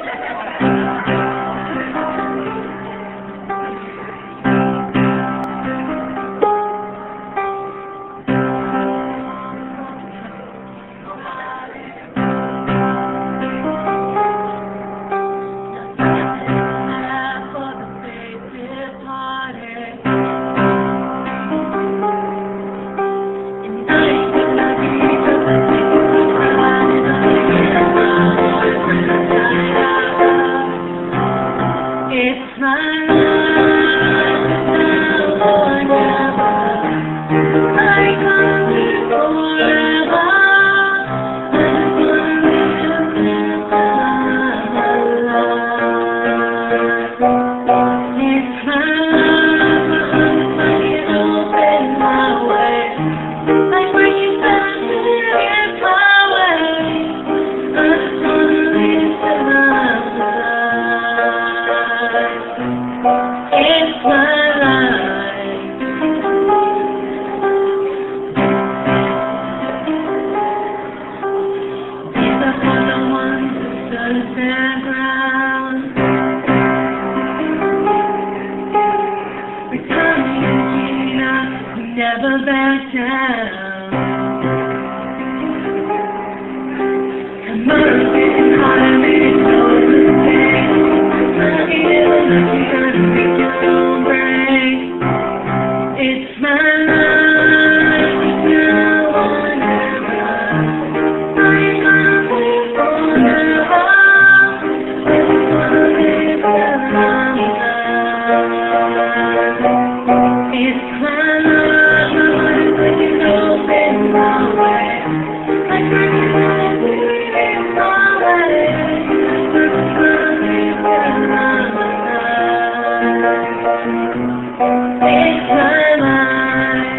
Tommy and Gina, never back down. American economy is so sustained. Lucky little lucky, gotta make your own break. It's my life, it's now or never. I ain't gonna live forever. I just wanna live a long life. It's my life, my heart is open my way. I can't live my way. I just wanna live a long life. It's my life.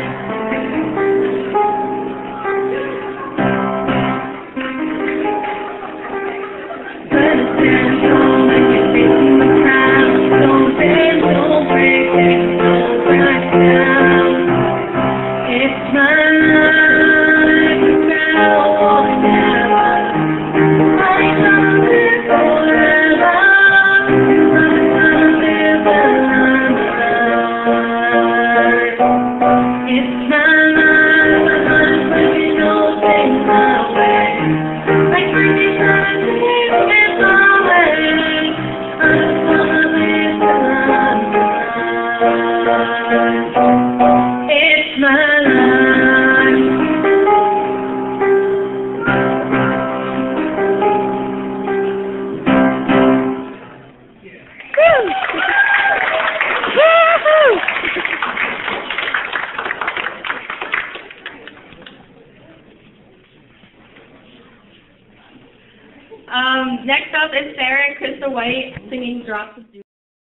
Better stand tall like you're facing the crowd. Don't bend, don't break, don't back down. It's my life, it's now or never. I ain't gonna live forever. I'm just gonna live a long life. It's my life, my heart's breaking open my way. Like Frankie trying to live my way. I just wanna live a long life. It's my life. Next up is Sarah and Krista White singing Drops of Dew.